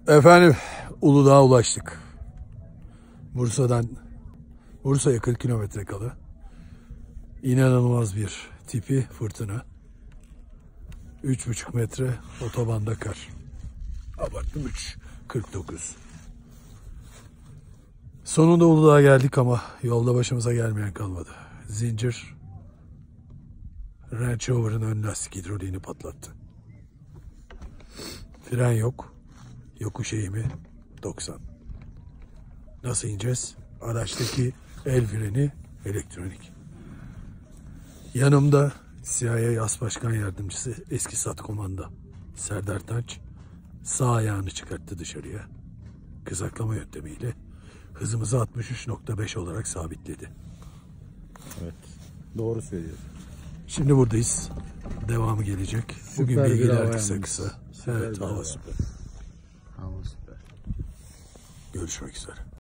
Efendim, Uludağ'a ulaştık. Bursa'ya 40 kilometre kala. İnanılmaz bir tipi fırtına. 3,5 metre otobanda kar. Abarttım, 3,49. Sonunda Uludağ'a geldik ama yolda başımıza gelmeyen kalmadı. Zincir Range Rover'ın ön lastik hidroliğini patlattı. Fren yok. Yokuş eğimi 90. Nasıl ineceğiz? Araçtaki el freni elektronik. Yanımda CIA As Başkan Yardımcısı eski SATKOMANDO Serdar Tanç sağ ayağını çıkarttı dışarıya. Kızaklama yöntemiyle hızımızı 63,5 olarak sabitledi. Evet. Doğru söylüyor. Şimdi buradayız. Devamı gelecek. Bugün Süper bir bilgiler hava kısa yalnız. kısa. Süper Evet, bir hava hava. süper. Hava süper. Görüşmek üzere.